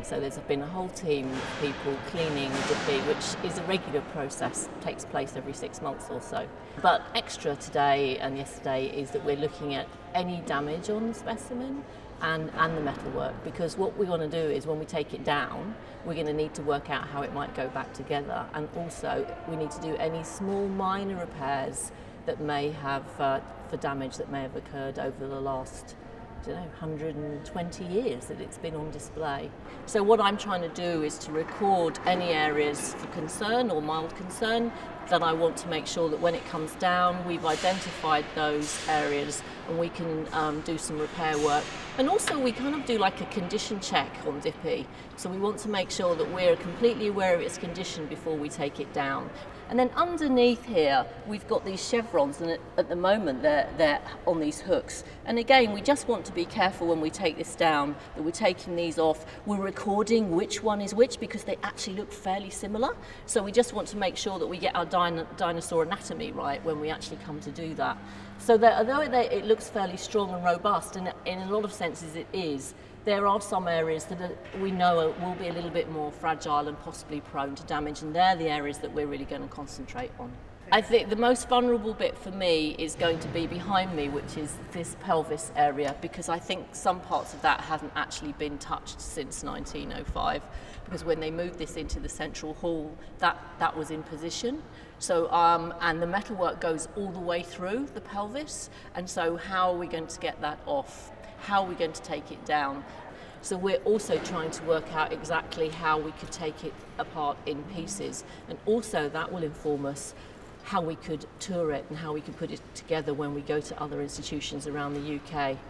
So there's been a whole team of people cleaning Dippy, which is a regular process, takes place every 6 months or so. But extra today and yesterday is that we're looking at any damage on the specimen and the metalwork, because what we want to do is when we take it down, we're going to need to work out how it might go back together, and also we need to do any small minor repairs that may have for damage that may have occurred over the last 120 years that it's been on display. So what I'm trying to do is to record any areas for concern or mild concern that I want to make sure that when it comes down, we've identified those areas and we can do some repair work. And also we kind of do like a condition check on Dippy. So we want to make sure that we're completely aware of its condition before we take it down. And then underneath here, we've got these chevrons, and at the moment they're on these hooks. And again, we just want to be careful when we take this down, that we're taking these off. We're recording which one is which, because they actually look fairly similar. So we just want to make sure that we get our dinosaur anatomy right when we actually come to do that. So that although it looks fairly strong and robust, and in a lot of senses it is, there are some areas that we know will be a little bit more fragile and possibly prone to damage, and they're the areas that we're really going to concentrate on. I think the most vulnerable bit for me is going to be behind me, which is this pelvis area, because I think some parts of that haven't actually been touched since 1905, because when they moved this into the central hall, that was in position. So, and the metalwork goes all the way through the pelvis, and so how are we going to get that off? How are we going to take it down? So we're also trying to work out exactly how we could take it apart in pieces, and also that will inform us how we could tour it and how we could put it together when we go to other institutions around the UK.